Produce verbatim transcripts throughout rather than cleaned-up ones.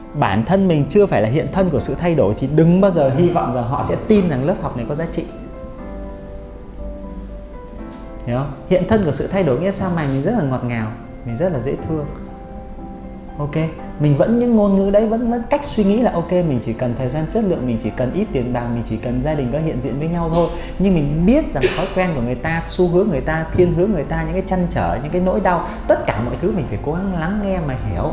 bản thân mình chưa phải là hiện thân của sự thay đổi thì đừng bao giờ hy vọng rằng họ sẽ tin rằng lớp học này có giá trị. Hiểu không? Hiện thân của sự thay đổi nghĩa sao? Mày mình rất là ngọt ngào, mình rất là dễ thương. Ok, mình vẫn những ngôn ngữ đấy, vẫn vẫn cách suy nghĩ là ok, mình chỉ cần thời gian chất lượng, mình chỉ cần ít tiền bạc, mình chỉ cần gia đình có hiện diện với nhau thôi. Nhưng mình biết rằng thói quen của người ta, xu hướng người ta, thiên hướng người ta, những cái trăn trở, những cái nỗi đau, tất cả mọi thứ mình phải cố gắng lắng nghe mà hiểu.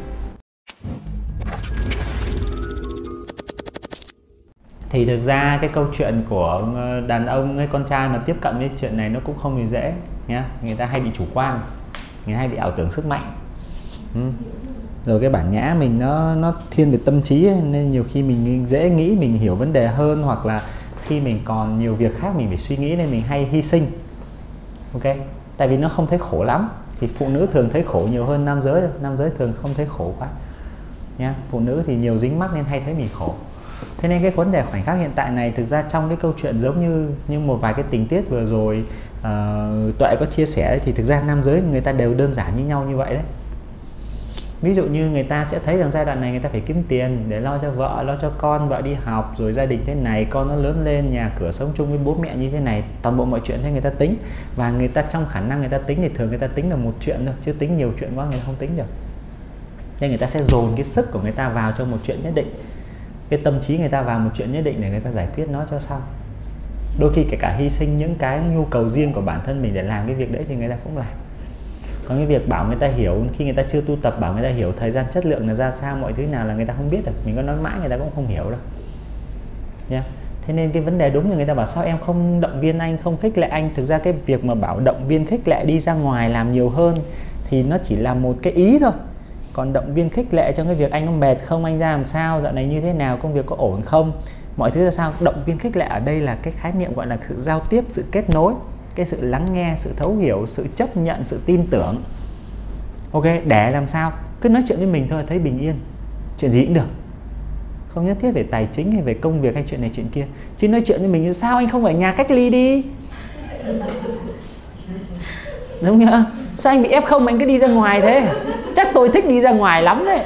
Thì thực ra cái câu chuyện của đàn ông hay con trai mà tiếp cận với chuyện này nó cũng không hề dễ nhé. Người ta hay bị chủ quan, người ta hay bị ảo tưởng sức mạnh. Ừ. Rồi cái bản nhã mình nó nó thiên về tâm trí ấy, nên nhiều khi mình dễ nghĩ mình hiểu vấn đề hơn, hoặc là khi mình còn nhiều việc khác mình phải suy nghĩ nên mình hay hy sinh. Ok, tại vì nó không thấy khổ lắm. Thì phụ nữ thường thấy khổ nhiều hơn nam giới, nam giới thường không thấy khổ quá nhá. Phụ nữ thì nhiều dính mắc nên hay thấy mình khổ. Thế nên cái vấn đề khoảnh khắc hiện tại này thực ra trong cái câu chuyện giống như như một vài cái tình tiết vừa rồi uh, Tuệ có chia sẻ thì thực ra nam giới người ta đều đơn giản như nhau như vậy đấy. Ví dụ như người ta sẽ thấy rằng giai đoạn này người ta phải kiếm tiền để lo cho vợ, lo cho con, vợ đi học, rồi gia đình thế này, con nó lớn lên, nhà cửa sống chung với bố mẹ như thế này, toàn bộ mọi chuyện thế người ta tính. Và người ta trong khả năng người ta tính thì thường người ta tính là một chuyện thôi, chứ tính nhiều chuyện quá người ta không tính được. Nên người ta sẽ dồn cái sức của người ta vào cho một chuyện nhất định, cái tâm trí người ta vào một chuyện nhất định để người ta giải quyết nó cho xong. Đôi khi kể cả hy sinh những cái nhu cầu riêng của bản thân mình để làm cái việc đấy thì người ta cũng làm. Còn cái việc bảo người ta hiểu, khi người ta chưa tu tập bảo người ta hiểu thời gian chất lượng là ra sao, mọi thứ nào là người ta không biết được. Mình có nói mãi người ta cũng không hiểu đâu nha. Thế nên cái vấn đề đúng là người ta bảo sao em không động viên anh, không khích lệ anh. Thực ra cái việc mà bảo động viên khích lệ đi ra ngoài làm nhiều hơn thì nó chỉ là một cái ý thôi. Còn động viên khích lệ trong cái việc anh có mệt không, anh ra làm sao, dạo này như thế nào, công việc có ổn không, mọi thứ ra sao. Động viên khích lệ ở đây là cái khái niệm gọi là sự giao tiếp, sự kết nối, cái sự lắng nghe, sự thấu hiểu, sự chấp nhận, sự tin tưởng. Ok, để làm sao cứ nói chuyện với mình thôi thấy bình yên, chuyện gì cũng được, không nhất thiết về tài chính hay về công việc hay chuyện này chuyện kia. Chứ nói chuyện với mình sao anh không ở nhà cách ly đi, đúng nhá? Sao anh bị ép không anh cứ đi ra ngoài thế? Chắc tôi thích đi ra ngoài lắm đấy,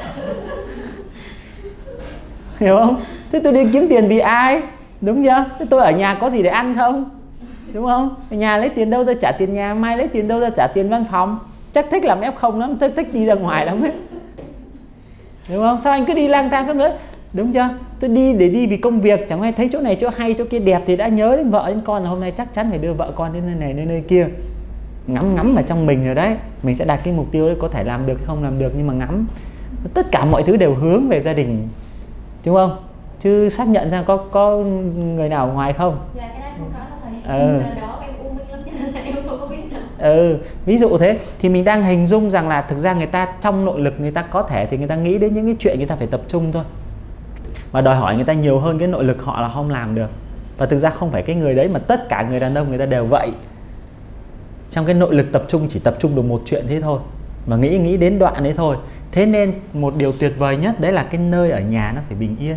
hiểu không? Thế tôi đi kiếm tiền vì ai, đúng chưa? Thế tôi ở nhà có gì để ăn không, đúng không? Ở nhà lấy tiền đâu ra trả tiền nhà, mai lấy tiền đâu ra trả tiền văn phòng. Chắc thích làm ép không lắm, thích, thích đi ra ngoài lắm ấy, đúng không? Sao anh cứ đi lang thang cái nữa, đúng chưa? Tôi đi để đi vì công việc, chẳng ai thấy chỗ này chỗ hay chỗ kia đẹp thì đã nhớ đến vợ đến con là hôm nay chắc chắn phải đưa vợ con đến nơi này đến nơi kia. Ngắm ngắm ở trong mình rồi đấy, mình sẽ đặt cái mục tiêu đấy, có thể làm được không làm được nhưng mà ngắm. Tất cả mọi thứ đều hướng về gia đình, đúng không? Chứ xác nhận ra có có người nào ở ngoài không? Dạ, cái đấy không rõ là thầy. Ừ. Đó em u minh lắm cho nên là em không có biết đâu. Ừ, ví dụ thế thì mình đang hình dung rằng là thực ra người ta trong nội lực người ta có thể thì người ta nghĩ đến những cái chuyện người ta phải tập trung thôi. Và đòi hỏi người ta nhiều hơn cái nội lực họ là không làm được. Và thực ra không phải cái người đấy mà tất cả người đàn ông người ta đều vậy. Trong cái nội lực tập trung chỉ tập trung được một chuyện thế thôi, mà nghĩ nghĩ đến đoạn đấy thôi. Thế nên một điều tuyệt vời nhất đấy là cái nơi ở nhà nó phải bình yên.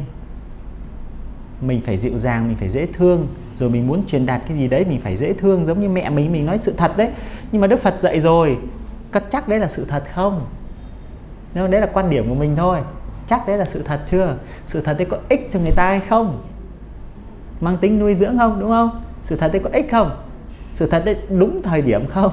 Mình phải dịu dàng, mình phải dễ thương. Rồi mình muốn truyền đạt cái gì đấy mình phải dễ thương, giống như mẹ mình, mình nói sự thật đấy. Nhưng mà Đức Phật dạy rồi, có chắc đấy là sự thật không? Nên đấy là quan điểm của mình thôi. Chắc đấy là sự thật chưa? Sự thật đấy có ích cho người ta hay không? Mang tính nuôi dưỡng không, đúng không? Sự thật đấy có ích không? Sự thật đấy đúng thời điểm không?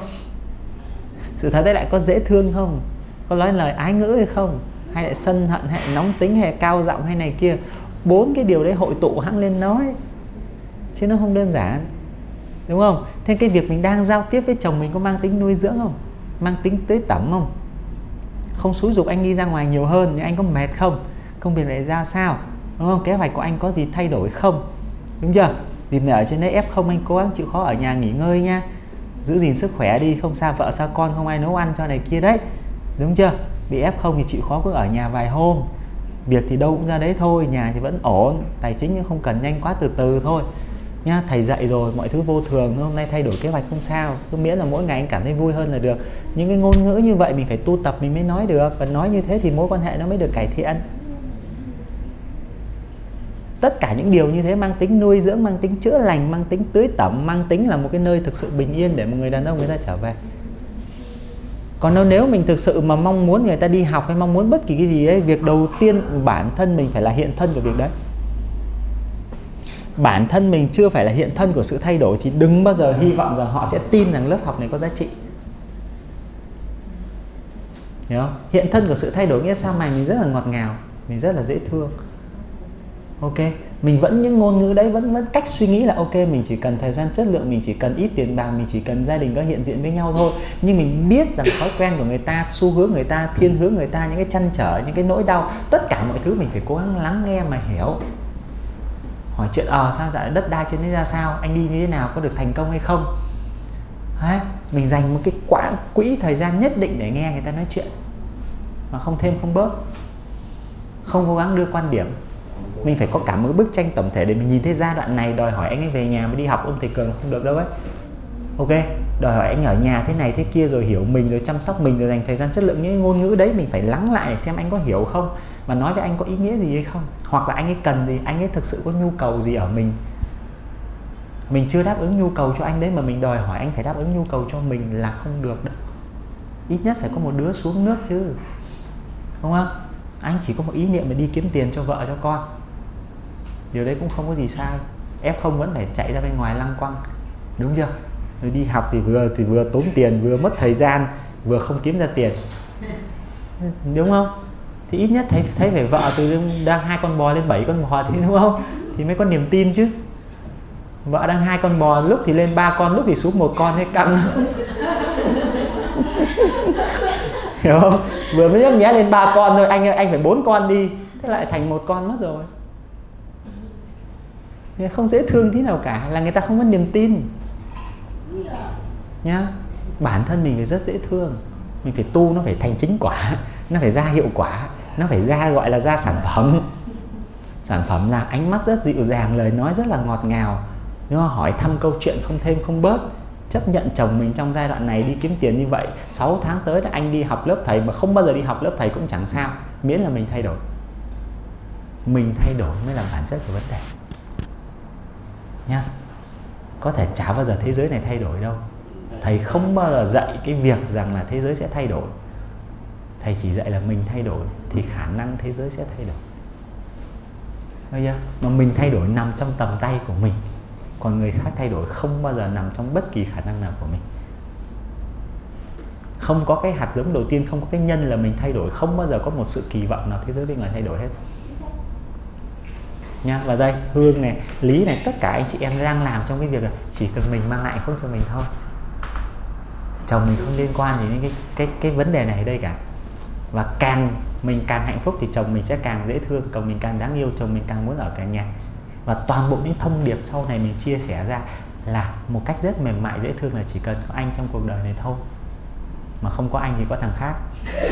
Sự thật đấy lại có dễ thương không? Có nói lời ái ngữ hay không? Hay lại sân hận, hay nóng tính, hay cao giọng hay này kia. Bốn cái điều đấy hội tụ hẵng lên nói, chứ nó không đơn giản, đúng không? Thế cái việc mình đang giao tiếp với chồng mình có mang tính nuôi dưỡng không? Mang tính tưới tẩm không? Không xúi giục anh đi ra ngoài nhiều hơn, nhưng anh có mệt không? Công việc này ra sao? Đúng không? Kế hoạch của anh có gì thay đổi không? Đúng chưa? Dịp này ở trên đấy ép không anh cố gắng chịu khó ở nhà nghỉ ngơi nha, giữ gìn sức khỏe đi, không xa vợ xa con, không ai nấu ăn cho này kia đấy, đúng chưa? Bị ép không thì chịu khó cứ ở nhà vài hôm, việc thì đâu cũng ra đấy thôi, nhà thì vẫn ổn, tài chính nhưng không cần nhanh quá, từ từ thôi nha. Thầy dạy rồi, mọi thứ vô thường, hôm nay thay đổi kế hoạch không sao, cứ miễn là mỗi ngày anh cảm thấy vui hơn là được. Những cái ngôn ngữ như vậy mình phải tu tập mình mới nói được, và nói như thế thì mối quan hệ nó mới được cải thiện. Tất cả những điều như thế mang tính nuôi dưỡng, mang tính chữa lành, mang tính tưới tẩm, mang tính là một cái nơi thực sự bình yên để một người đàn ông người ta trở về. Còn nếu nếu mình thực sự mà mong muốn người ta đi học hay mong muốn bất kỳ cái gì ấy, việc đầu tiên bản thân mình phải là hiện thân của việc đấy. Bản thân mình chưa phải là hiện thân của sự thay đổi thì đừng bao giờ hy vọng rằng họ sẽ tin rằng lớp học này có giá trị. Hiểu không? Hiện thân của sự thay đổi nghĩa sao? Mày mình rất là ngọt ngào, mình rất là dễ thương. Ok, mình vẫn những ngôn ngữ đấy, vẫn vẫn cách suy nghĩ là ok, mình chỉ cần thời gian chất lượng, mình chỉ cần ít tiền bạc, mình chỉ cần gia đình có hiện diện với nhau thôi. Nhưng mình biết rằng thói quen của người ta, xu hướng người ta, thiên hướng người ta, những cái trăn trở, những cái nỗi đau, tất cả mọi thứ mình phải cố gắng lắng nghe mà hiểu. Hỏi chuyện ờ à, sao dạ đất đai trên đấy ra sao, anh đi như thế nào, có được thành công hay không. Đấy, mình dành một cái quãng quỹ thời gian nhất định để nghe người ta nói chuyện, mà không thêm không bớt, không cố gắng đưa quan điểm. Mình phải có cả một bức tranh tổng thể để mình nhìn thấy giai đoạn này đòi hỏi anh ấy về nhà mới đi học ông thầy Cường không được đâu ấy. Ok, đòi hỏi anh ở nhà thế này thế kia rồi hiểu mình, rồi chăm sóc mình, rồi dành thời gian chất lượng. Những ngôn ngữ đấy mình phải lắng lại để xem anh có hiểu không, và nói với anh có ý nghĩa gì hay không, hoặc là anh ấy cần gì, anh ấy thực sự có nhu cầu gì ở mình. Mình chưa đáp ứng nhu cầu cho anh đấy mà mình đòi hỏi anh phải đáp ứng nhu cầu cho mình là không được đâu. Ít nhất phải có một đứa xuống nước chứ, đúng không? Anh chỉ có một ý niệm là đi kiếm tiền cho vợ cho con, điều đấy cũng không có gì sai. ép không vẫn phải chạy ra bên ngoài lăng quăng, đúng chưa? Rồi đi học thì vừa thì vừa tốn tiền, vừa mất thời gian, vừa không kiếm ra tiền, đúng không? Thì ít nhất thấy thấy về vợ từ đang hai con bò lên bảy con bò thì đúng không? Thì mới có niềm tin chứ. Vợ đang hai con bò, lúc thì lên ba con, lúc thì xuống một con, hết căng. Hiểu không? Vừa mới nhấc nhé lên ba con thôi, anh anh phải bốn con đi, thế lại thành một con mất rồi. Không dễ thương tí nào cả, là người ta không có niềm tin nhá. Bản thân mình phải rất dễ thương, mình phải tu nó phải thành chính quả, nó phải ra hiệu quả, nó phải ra gọi là ra sản phẩm. Sản phẩm là ánh mắt rất dịu dàng, lời nói rất là ngọt ngào, đúng không? Hỏi thăm câu chuyện không thêm không bớt, chấp nhận chồng mình trong giai đoạn này đi kiếm tiền như vậy. Sáu tháng tới là anh đi học lớp thầy, mà không bao giờ đi học lớp thầy cũng chẳng sao, miễn là mình thay đổi. Mình thay đổi mới là bản chất của vấn đề nhá. Có thể chả bao giờ thế giới này thay đổi đâu. Thầy không bao giờ dạy cái việc rằng là thế giới sẽ thay đổi. Thầy chỉ dạy là mình thay đổi thì khả năng thế giới sẽ thay đổi. Thấy chưa? Mà mình thay đổi nằm trong tầm tay của mình, còn người khác thay đổi không bao giờ nằm trong bất kỳ khả năng nào của mình. Không có cái hạt giống đầu tiên, không có cái nhân là mình thay đổi, không bao giờ có một sự kỳ vọng nào thế giới bên ngoài thay đổi hết nha. Và đây Hương này, Lý này, tất cả anh chị em đang làm trong cái việc là chỉ cần mình mang lại hạnh phúc cho mình thôi. Chồng mình không liên quan gì đến cái cái cái vấn đề này ở đây cả. Và càng mình càng hạnh phúc thì chồng mình sẽ càng dễ thương, chồng mình càng đáng yêu, chồng mình càng muốn ở cả nhà. Và toàn bộ những thông điệp sau này mình chia sẻ ra là một cách rất mềm mại dễ thương, là chỉ cần có anh trong cuộc đời này thôi, mà không có anh thì có thằng khác.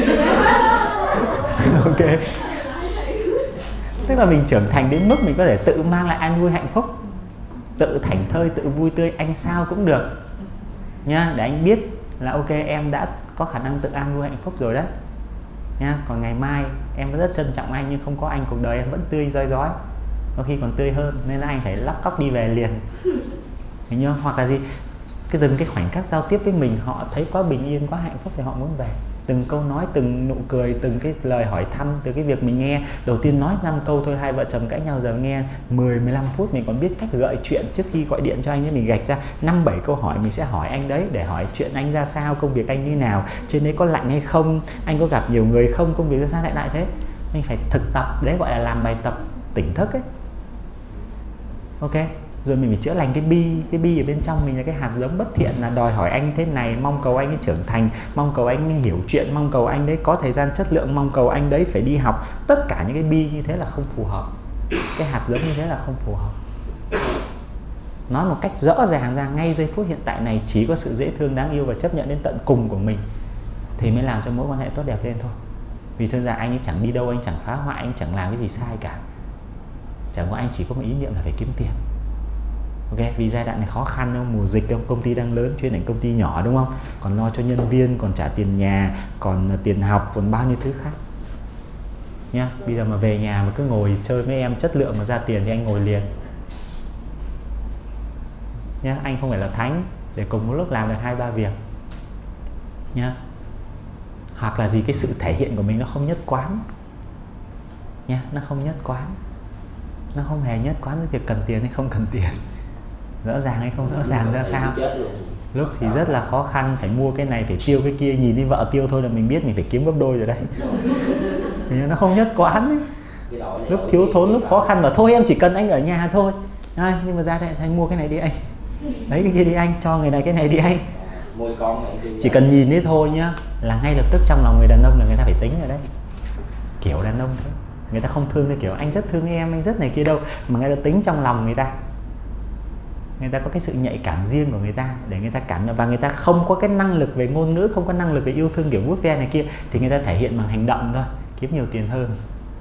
Ok, tức là mình trưởng thành đến mức mình có thể tự mang lại an vui hạnh phúc, tự thảnh thơi, tự vui tươi, anh sao cũng được nha, để anh biết là ok em đã có khả năng tự an vui hạnh phúc rồi đấy nha. Còn ngày mai em rất trân trọng anh, nhưng không có anh cuộc đời em vẫn tươi rói rói, có khi còn tươi hơn, nên là anh phải lóc cóc đi về liền. Hình như hoặc là gì, cái từng cái khoảnh khắc giao tiếp với mình họ thấy quá bình yên, quá hạnh phúc thì họ muốn về. Từng câu nói, từng nụ cười, từng cái lời hỏi thăm, từ cái việc mình nghe đầu tiên nói năm câu thôi, hai vợ chồng cãi nhau, giờ nghe mười mười lăm phút mình còn biết cách gợi chuyện. Trước khi gọi điện cho anh ấy mình gạch ra năm bảy câu hỏi mình sẽ hỏi anh đấy, để hỏi chuyện anh ra sao, công việc anh như nào, trên đấy có lạnh hay không, anh có gặp nhiều người không, công việc ra sao lại lại thế. Mình phải thực tập, đấy gọi là làm bài tập tỉnh thức ấy. Ok, rồi mình phải chữa lành cái bi. Cái bi ở bên trong mình là cái hạt giống bất thiện, là đòi hỏi anh thế này, mong cầu anh ấy trưởng thành, mong cầu anh ấy hiểu chuyện, mong cầu anh đấy có thời gian chất lượng, mong cầu anh đấy phải đi học. Tất cả những cái bi như thế là không phù hợp, cái hạt giống như thế là không phù hợp. Nói một cách rõ ràng ra, ngay giây phút hiện tại này chỉ có sự dễ thương, đáng yêu và chấp nhận đến tận cùng của mình thì mới làm cho mối quan hệ tốt đẹp lên thôi. Vì thực ra anh ấy chẳng đi đâu, anh chẳng phá hoại, anh chẳng làm cái gì sai cả, chẳng có, anh chỉ có một ý niệm là phải kiếm tiền. Ok, vì giai đoạn này khó khăn không, mùa dịch không, công ty đang lớn, chuyên ảnh công ty nhỏ đúng không, còn lo cho nhân viên, còn trả tiền nhà, còn tiền học, còn bao nhiêu thứ khác nhá. Bây giờ mà về nhà mà cứ ngồi chơi với em chất lượng mà ra tiền thì anh ngồi liền nhá. Anh không phải là thánh để cùng một lúc làm được hai ba việc nhá. hoặc là gì cái sự thể hiện của mình nó không nhất quán nha, nó không nhất quán, nó không hề nhất quán với việc cần tiền hay không cần tiền, rõ ràng hay không rõ ràng ra sao. Lúc thì rất là khó khăn, phải mua cái này, phải tiêu cái kia, nhìn đi vợ tiêu thôi là mình biết mình phải kiếm gấp đôi rồi đấy. Thì nó không nhất quán ấy. Lúc thiếu thốn, lúc khó khăn mà thôi em chỉ cần anh ở nhà thôi. À, nhưng mà ra đây anh mua cái này đi anh, lấy cái kia đi anh, cho người này cái này đi anh. Chỉ cần nhìn đấy thôi nhá, là ngay lập tức trong lòng người đàn ông là người ta phải tính rồi đấy. Kiểu đàn ông thôi, người ta không thương theo kiểu anh rất thương em, anh rất này kia đâu, mà người ta tính trong lòng người ta. Người ta có cái sự nhạy cảm riêng của người ta để người ta cảm nhận, và người ta không có cái năng lực về ngôn ngữ, không có năng lực về yêu thương kiểu vuốt ve này kia, thì người ta thể hiện bằng hành động thôi, kiếm nhiều tiền hơn.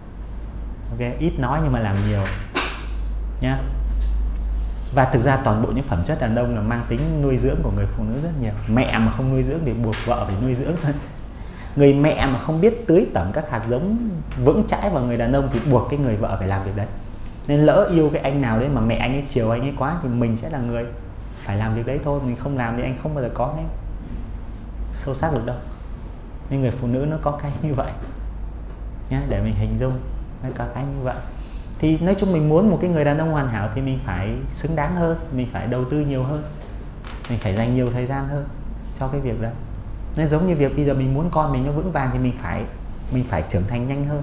Ok, ít nói nhưng mà làm nhiều nhá. Và thực ra toàn bộ những phẩm chất đàn ông là mang tính nuôi dưỡng của người phụ nữ rất nhiều. Mẹ mà không nuôi dưỡng thì buộc vợ phải nuôi dưỡng thôi. Người mẹ mà không biết tưới tẩm các hạt giống vững chãi vào người đàn ông thì buộc cái người vợ phải làm việc đấy. Nên lỡ yêu cái anh nào đấy mà mẹ anh ấy chiều anh ấy quá thì mình sẽ là người phải làm việc đấy thôi. Mình không làm thì anh không bao giờ có cái sâu sắc được đâu. Nên người phụ nữ nó có cái như vậy nhá, để mình hình dung nó có cái như vậy. Thì nói chung mình muốn một cái người đàn ông hoàn hảo thì mình phải xứng đáng hơn, mình phải đầu tư nhiều hơn, mình phải dành nhiều thời gian hơn cho cái việc đó. Nên giống như việc bây giờ mình muốn con mình nó vững vàng thì mình phải mình phải trưởng thành nhanh hơn.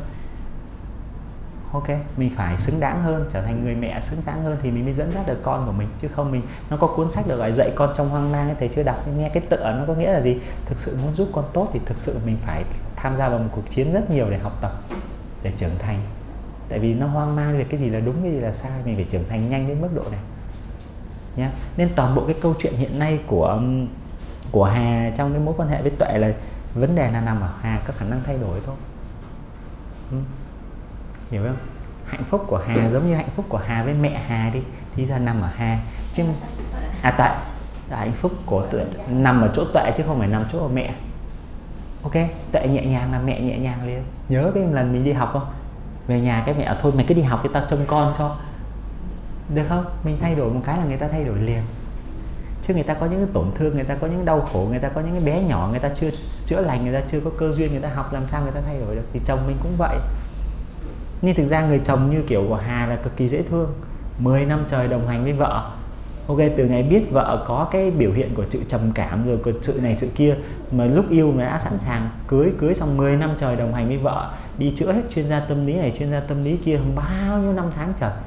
Ok, mình phải xứng đáng hơn, trở thành người mẹ xứng đáng hơn thì mình mới dẫn dắt được con của mình. Chứ không mình, nó có cuốn sách được gọi dạy con trong hoang mang ấy, thầy chưa đọc, nghe cái tựa nó có nghĩa là gì? Thực sự muốn giúp con tốt thì thực sự mình phải tham gia vào một cuộc chiến rất nhiều để học tập, để trưởng thành. Tại vì nó hoang mang về cái gì là đúng, cái gì là sai, mình phải trưởng thành nhanh đến mức độ này nhá. Nên toàn bộ cái câu chuyện hiện nay của của Hà trong cái mối quan hệ với Tuệ là vấn đề là nằm ở Hà có khả năng thay đổi thôi. Ừ. Hiểu không? Hạnh phúc của Hà giống như hạnh phúc của Hà với mẹ Hà đi, thì ra nằm ở Hà chứ à Tuệ, hạnh phúc của Tuệ nằm ở chỗ Tuệ chứ không phải nằm chỗ ở mẹ. Ok, Tuệ nhẹ nhàng là mẹ nhẹ nhàng liền. Nhớ cái lần mình đi học không? Về nhà cái mẹ thôi mày cứ đi học thì tao trông con cho, được không? Mình thay đổi một cái là người ta thay đổi liền. Chứ người ta có những cái tổn thương, người ta có những đau khổ, người ta có những cái bé nhỏ, người ta chưa chữa lành, người ta chưa có cơ duyên, người ta học làm sao người ta thay đổi được. Thì chồng mình cũng vậy. Nhưng thực ra người chồng như kiểu của Hà là cực kỳ dễ thương, mười năm trời đồng hành với vợ. Ok, từ ngày biết vợ có cái biểu hiện của sự trầm cảm rồi của sự này sự kia, mà lúc yêu mà đã sẵn sàng cưới, cưới xong mười năm trời đồng hành với vợ, đi chữa hết chuyên gia tâm lý này, chuyên gia tâm lý kia, bao nhiêu năm tháng trời.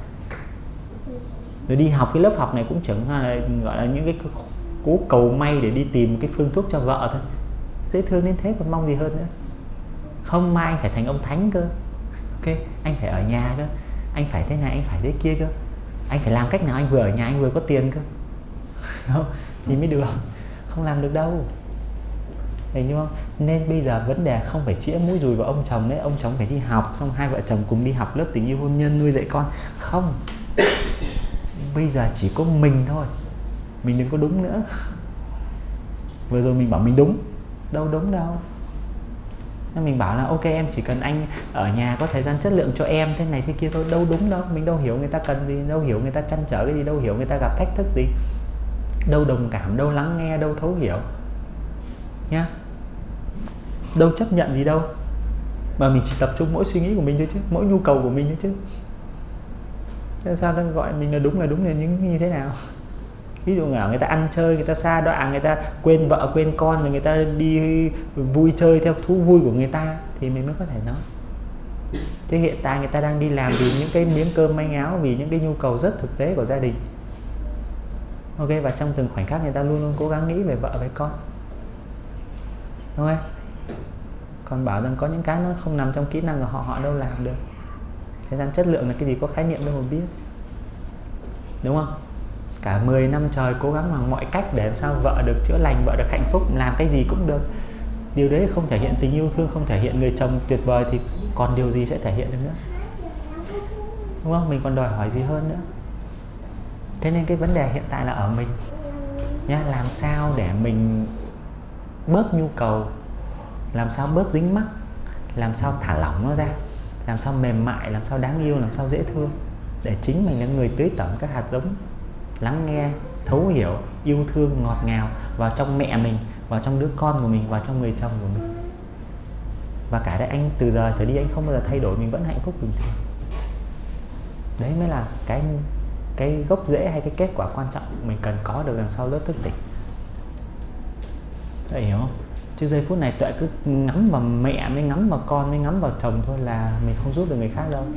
Rồi đi học cái lớp học này cũng chẳng là gọi là những cái cố cầu may để đi tìm cái phương thuốc cho vợ thôi. Dễ thương đến thế còn mong gì hơn nữa. Không, mai anh phải thành ông thánh cơ. Ok, anh phải ở nhà cơ, anh phải thế này, anh phải thế kia cơ, anh phải làm cách nào anh vừa ở nhà anh vừa có tiền cơ. Không, thì mới được. Không làm được đâu. Thấy không? Nên bây giờ vấn đề không phải chĩa mũi dùi vào ông chồng đấy, ông chồng phải đi học, xong hai vợ chồng cùng đi học lớp tình yêu hôn nhân nuôi dạy con. Không. Bây giờ chỉ có mình thôi. Mình đừng có đúng nữa. Vừa rồi mình bảo mình đúng, đâu đúng đâu. Nên mình bảo là ok em chỉ cần anh ở nhà có thời gian chất lượng cho em thế này thế kia thôi, đâu đúng đâu. Mình đâu hiểu người ta cần gì, đâu hiểu người ta trăn trở cái gì, đâu hiểu người ta gặp thách thức gì, đâu đồng cảm, đâu lắng nghe, đâu thấu hiểu nhá, đâu chấp nhận gì đâu, mà mình chỉ tập trung mỗi suy nghĩ của mình thôi chứ, mỗi nhu cầu của mình thôi chứ. Thế sao nó gọi mình là đúng là đúng là những như thế nào? Ví dụ người ta ăn chơi, người ta sa đọa, người ta quên vợ quên con, rồi người ta đi vui chơi theo thú vui của người ta thì mình mới có thể nói. Thế hiện tại người ta đang đi làm vì những cái miếng cơm manh áo, vì những cái nhu cầu rất thực tế của gia đình. Ok, và trong từng khoảnh khắc người ta luôn luôn cố gắng nghĩ về vợ về con. Đúng không? Còn bảo rằng có những cái nó không nằm trong kỹ năng của họ, họ đâu làm được. Thời gian chất lượng là cái gì có khái niệm đâu mà biết. Đúng không? Cả mười năm trời cố gắng bằng mọi cách để làm sao vợ được chữa lành, vợ được hạnh phúc, làm cái gì cũng được. Điều đấy không thể hiện tình yêu thương, không thể hiện người chồng tuyệt vời thì còn điều gì sẽ thể hiện được nữa? Đúng không? Mình còn đòi hỏi gì hơn nữa. Thế nên cái vấn đề hiện tại là ở mình nhá, làm sao để mình bớt nhu cầu, làm sao bớt dính mắc, làm sao thả lỏng nó ra, làm sao mềm mại, làm sao đáng yêu, làm sao dễ thương, để chính mình là người tưới tẩm các hạt giống lắng nghe, thấu hiểu, yêu thương, ngọt ngào vào trong mẹ mình, vào trong đứa con của mình, vào trong người chồng của mình. Và cả đấy anh từ giờ trở đi anh không bao giờ thay đổi, mình vẫn hạnh phúc bình thường. Đấy mới là cái cái gốc rễ hay cái kết quả quan trọng mình cần có được đằng sau lớp thức tỉnh. Đấy, hiểu không? Chứ giây phút này Tuệ cứ ngắm vào mẹ, mới ngắm vào con, mới ngắm vào chồng thôi là mình không giúp được người khác đâu.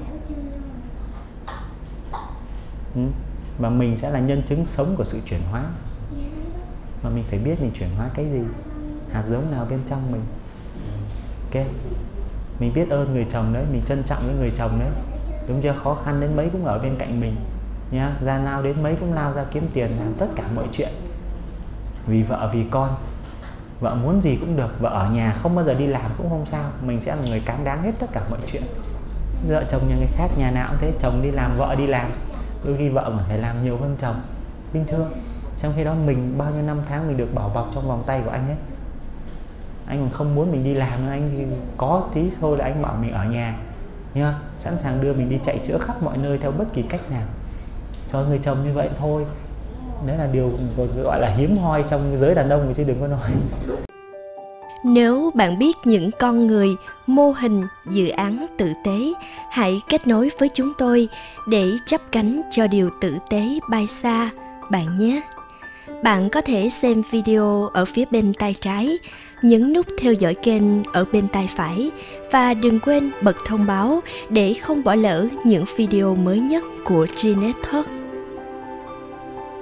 Ừ. Và mình sẽ là nhân chứng sống của sự chuyển hóa. Mà mình phải biết mình chuyển hóa cái gì, hạt giống nào bên trong mình. Ok, mình biết ơn người chồng đấy, mình trân trọng cái người chồng đấy, đúng chưa? Khó khăn đến mấy cũng ở bên cạnh mình nhá, gian lao đến mấy cũng lao ra kiếm tiền, làm tất cả mọi chuyện vì vợ vì con. Vợ muốn gì cũng được, vợ ở nhà không bao giờ đi làm cũng không sao, mình sẽ là người cáng đáng hết tất cả mọi chuyện. Vợ chồng nhà người khác nhà nào cũng thế, chồng đi làm vợ đi làm, đôi khi vợ mà phải làm nhiều hơn chồng, bình thường. Trong khi đó mình bao nhiêu năm tháng mình được bảo bọc trong vòng tay của anh ấy, anh còn không muốn mình đi làm nữa, anh thì có tí thôi là anh bảo mình ở nhà nhá, sẵn sàng đưa mình đi chạy chữa khắp mọi nơi theo bất kỳ cách nào cho người chồng như vậy thôi. Đấy là điều gọi là hiếm hoi trong giới đàn ông chứ đừng có nói. Nếu bạn biết những con người, mô hình, dự án tử tế, hãy kết nối với chúng tôi để chắp cánh cho điều tử tế bay xa, bạn nhé. Bạn có thể xem video ở phía bên tay trái, nhấn nút theo dõi kênh ở bên tay phải và đừng quên bật thông báo để không bỏ lỡ những video mới nhất của Gnet Talk.